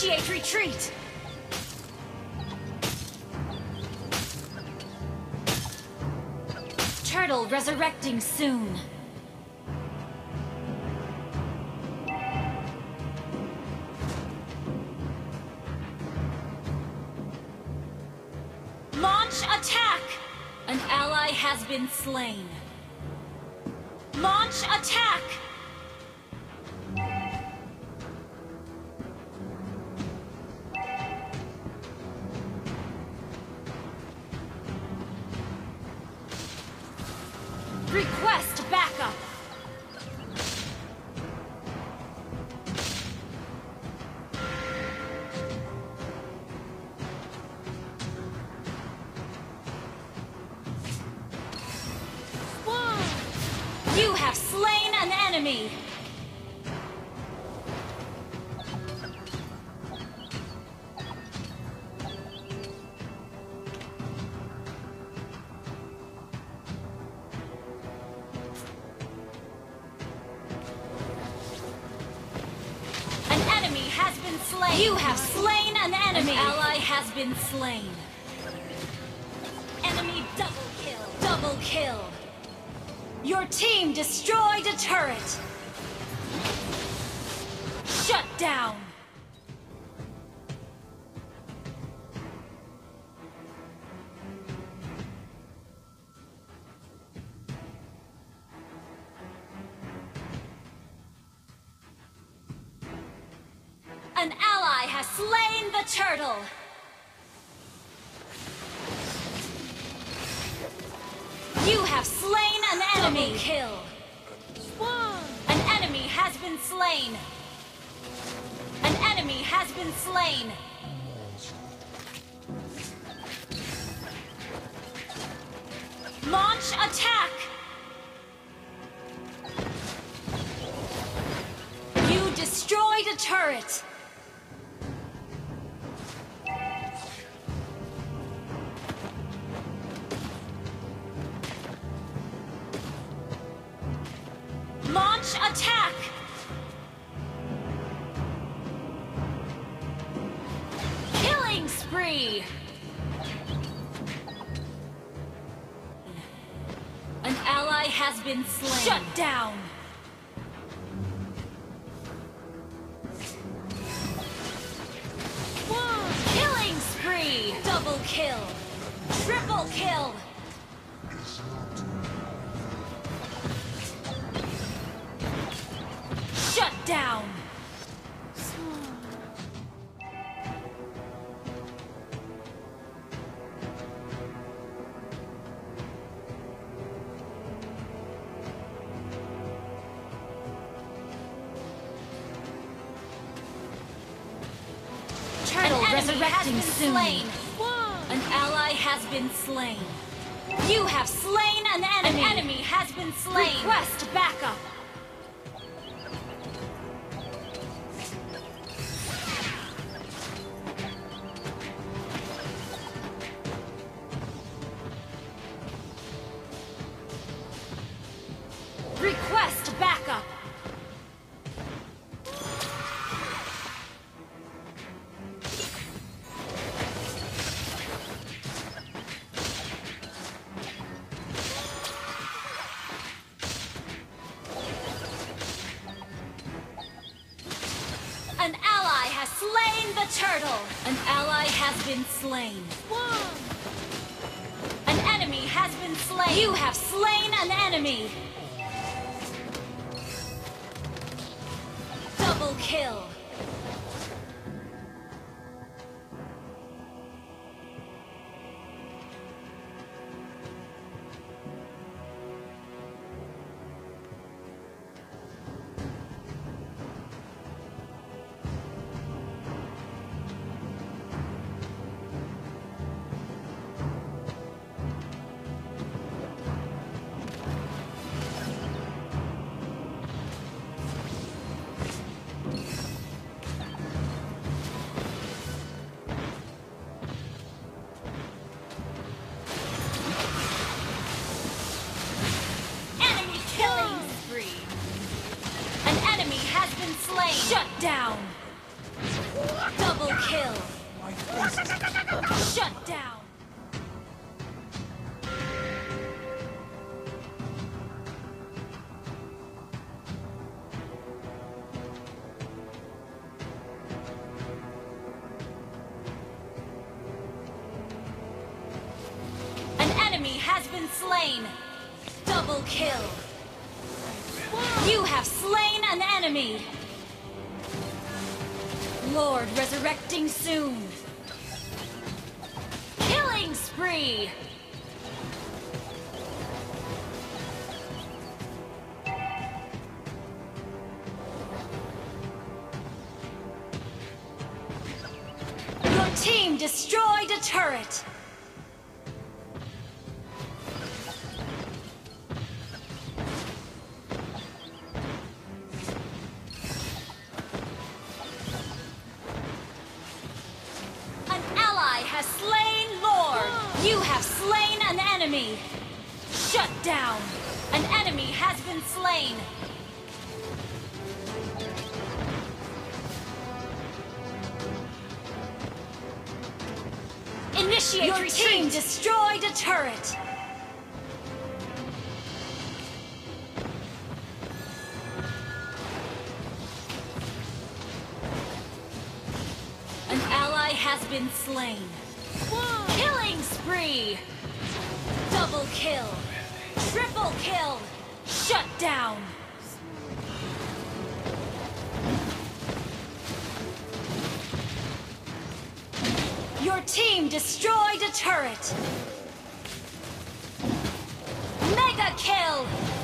Initiate retreat! Turtle resurrecting soon. Launch attack! An ally has been slain. Launch attack! Request backup! You have slain an enemy! Slain. You have slain an enemy! An ally has been slain. Enemy double kill! Double kill! Your team destroyed a turret! Shut down! An ally has slain the turtle! You have slain an enemy! Double kill! An enemy has been slain! An enemy has been slain! Launch attack! You destroyed a turret! Launch attack! Killing spree! An ally has been slain. Shut down! Killing spree! Double kill! Triple kill! Shut down! Turtle resurrecting soon. Slain. An ally has been slain. You have slain an enemy. An enemy has been slain. Request backup. Request backup! An ally has slain the turtle! An ally has been slain. An enemy has been slain. You have slain an enemy! Double kill! Shut down. An enemy has been slain. Double kill. You have slain an enemy. Lord resurrecting soon. Killing spree. Your team destroyed a turret. Has slain Lord. You have slain an enemy. Shut down. An enemy has been slain. Initiate your retreat. Team destroyed a turret. An ally has been slain. Whoa. Killing spree! Double kill! Triple kill! Shut down! Your team destroyed a turret! Mega kill!